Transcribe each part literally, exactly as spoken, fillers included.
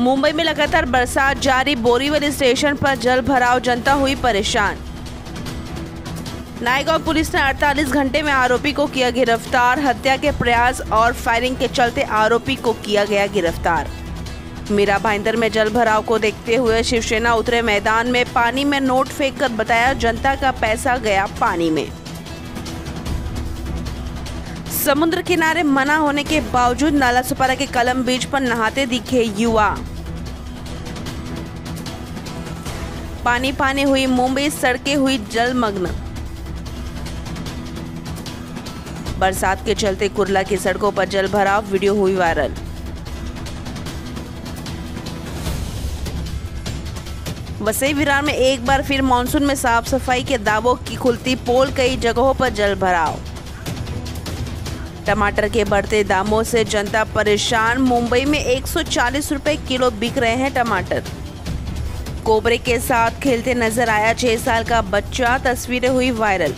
मुंबई में लगातार बरसात जारी, बोरीवली स्टेशन पर जल भराव, जनता हुई परेशान। नायगांव पुलिस ने अड़तालीस घंटे में आरोपी को किया गिरफ्तार। हत्या के प्रयास और फायरिंग के चलते आरोपी को किया गया गिरफ्तार। मीरा भाईंदर में जल भराव को देखते हुए शिवसेना उतरे मैदान में। पानी में नोट फेंककर बताया, जनता का पैसा गया पानी में। समुद्र किनारे मना होने के बावजूद नालासोपारा के कलम बीच पर नहाते दिखे युवा। पानी पानी हुई मुंबई, सड़कें हुई जलमग्न। बरसात के चलते कुर्ला की सड़कों पर जल भराव, वीडियो हुई वायरल। वसई विरार में एक बार फिर मानसून में साफ सफाई के दावों की खुलती पोल, कई जगहों पर जल भराव। टमाटर के बढ़ते दामों से जनता परेशान। मुंबई में एक सौ चालीस रुपए किलो बिक रहे हैं टमाटर। कोबरे के साथ खेलते नजर आया छह साल का बच्चा, तस्वीरें हुई वायरल।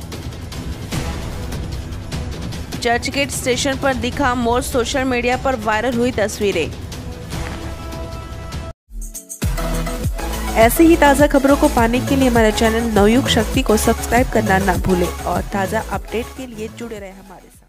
चर्चगेट स्टेशन पर दिखा मोर, सोशल मीडिया पर वायरल हुई तस्वीरें। ऐसे ही ताज़ा खबरों को पाने के लिए हमारे चैनल नवयुग शक्ति को सब्सक्राइब करना ना भूलें और ताज़ा अपडेट के लिए जुड़े रहें हमारे साथ।